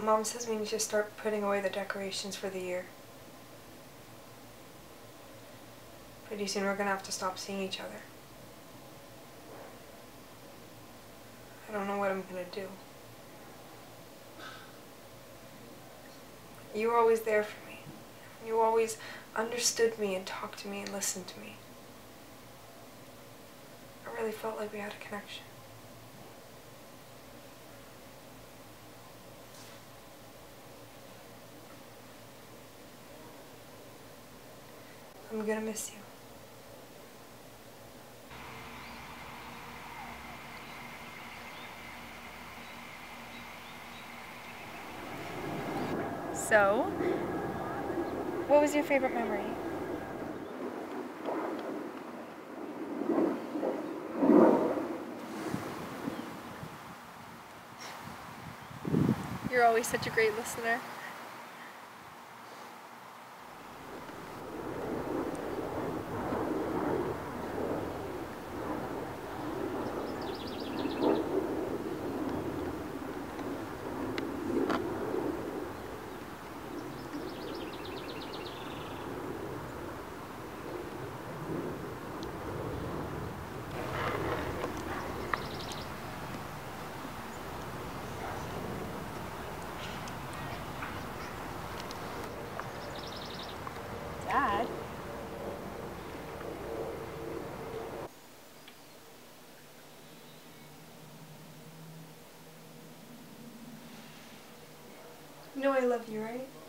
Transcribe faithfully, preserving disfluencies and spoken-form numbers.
Mom says we need to start putting away the decorations for the year. Pretty soon we're gonna have to stop seeing each other. I don't know what I'm gonna do. You were always there for me. You always understood me and talked to me and listened to me. I really felt like we had a connection. I'm gonna miss you. So, what was your favorite memory? You're always such a great listener. Dad? You know I love you, right?